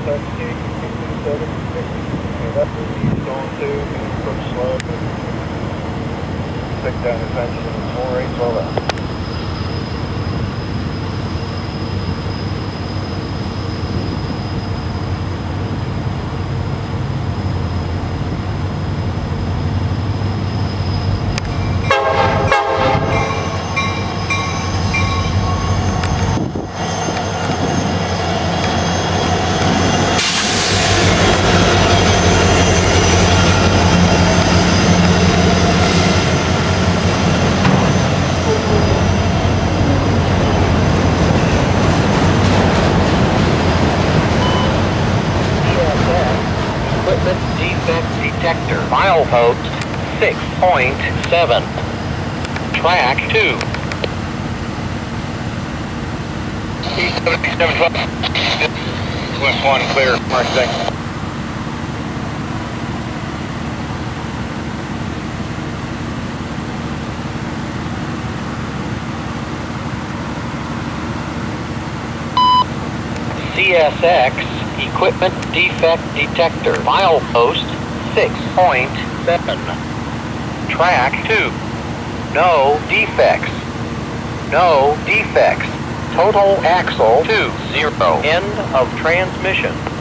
that's where he's going to. He's approach slow. Pick down his engine. It's 4812 out. Equipment defect detector. Milepost 6.7. Track 2. E7712. West 1 clear. Mark 6. CSX equipment defect detector. Milepost 6.7. Track 2. No defects. No defects. Total axle 20. End of transmission.